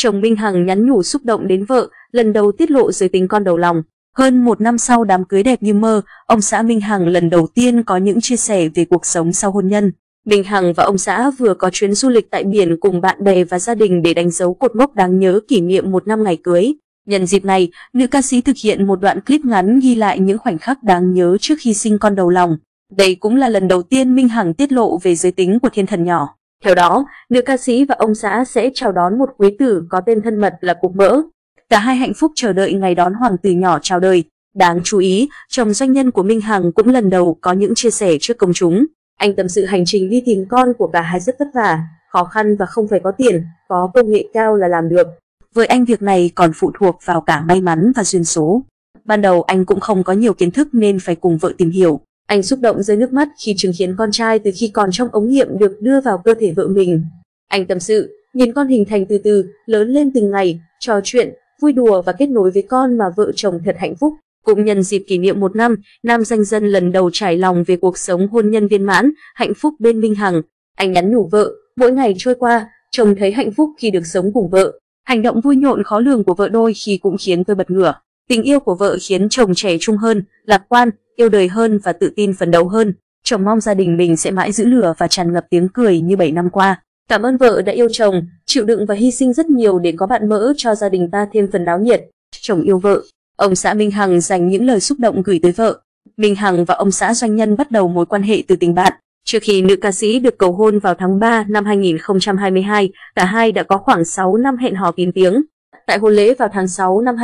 chồng Minh Hằng nhắn nhủ xúc động đến vợ, lần đầu tiết lộ giới tính con đầu lòng. Hơn một năm sau đám cưới đẹp như mơ, ông xã Minh Hằng lần đầu tiên có những chia sẻ về cuộc sống sau hôn nhân. Minh Hằng và ông xã vừa có chuyến du lịch tại biển cùng bạn bè và gia đình để đánh dấu cột mốc đáng nhớ kỷ niệm 1 năm ngày cưới. Nhân dịp này, nữ ca sĩ thực hiện một đoạn clip ngắn ghi lại những khoảnh khắc đáng nhớ trước khi sinh con đầu lòng. Đây cũng là lần đầu tiên Minh Hằng tiết lộ về giới tính của thiên thần nhỏ. Theo đó, nữ ca sĩ và ông xã sẽ chào đón một quý tử có tên thân mật là Cục Mỡ. Cả hai hạnh phúc chờ đợi ngày đón hoàng tử nhỏ chào đời. Đáng chú ý, chồng doanh nhân của Minh Hằng cũng lần đầu có những chia sẻ trước công chúng. Anh tâm sự hành trình đi tìm con của cả hai rất vất vả, khó khăn và không phải có tiền, có công nghệ cao là làm được. Với anh việc này còn phụ thuộc vào cả may mắn và duyên số. Ban đầu anh cũng không có nhiều kiến thức nên phải cùng vợ tìm hiểu. Anh xúc động rơi nước mắt khi chứng kiến con trai từ khi còn trong ống nghiệm được đưa vào cơ thể vợ mình. Anh tâm sự, nhìn con hình thành từ từ, lớn lên từng ngày, trò chuyện, vui đùa và kết nối với con mà vợ chồng thật hạnh phúc. Cũng nhân dịp kỷ niệm 1 năm, nam danh dân lần đầu trải lòng về cuộc sống hôn nhân viên mãn, hạnh phúc bên Minh Hằng. Anh nhắn nhủ vợ, mỗi ngày trôi qua, chồng thấy hạnh phúc khi được sống cùng vợ. Hành động vui nhộn khó lường của vợ đôi khi cũng khiến tôi bật ngửa. Tình yêu của vợ khiến chồng trẻ trung hơn, lạc quan, yêu đời hơn và tự tin phấn đấu hơn. Chồng mong gia đình mình sẽ mãi giữ lửa và tràn ngập tiếng cười như 7 năm qua. Cảm ơn vợ đã yêu chồng, chịu đựng và hy sinh rất nhiều để có bạn Mỡ cho gia đình ta thêm phần náo nhiệt. Chồng yêu vợ. Ông xã Minh Hằng dành những lời xúc động gửi tới vợ. Minh Hằng và ông xã doanh nhân bắt đầu mối quan hệ từ tình bạn. Trước khi nữ ca sĩ được cầu hôn vào tháng 3 năm 2022, cả hai đã có khoảng 6 năm hẹn hò kín tiếng. Tại hôn lễ vào tháng 6 năm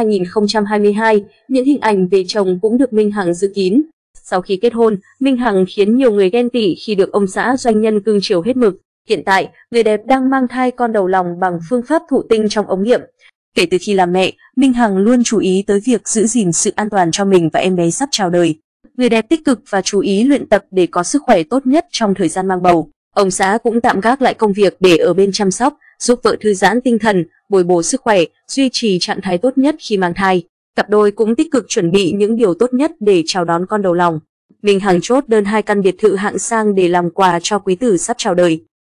2022, những hình ảnh về chồng cũng được Minh Hằng giữ kín. Sau khi kết hôn, Minh Hằng khiến nhiều người ghen tị khi được ông xã doanh nhân cưng chiều hết mực. Hiện tại, người đẹp đang mang thai con đầu lòng bằng phương pháp thụ tinh trong ống nghiệm. Kể từ khi làm mẹ, Minh Hằng luôn chú ý tới việc giữ gìn sự an toàn cho mình và em bé sắp chào đời. Người đẹp tích cực và chú ý luyện tập để có sức khỏe tốt nhất trong thời gian mang bầu. Ông xã cũng tạm gác lại công việc để ở bên chăm sóc, giúp vợ thư giãn tinh thần, bồi bổ sức khỏe, duy trì trạng thái tốt nhất khi mang thai. Cặp đôi cũng tích cực chuẩn bị những điều tốt nhất để chào đón con đầu lòng. Minh Hằng chốt đơn 2 căn biệt thự hạng sang để làm quà cho quý tử sắp chào đời.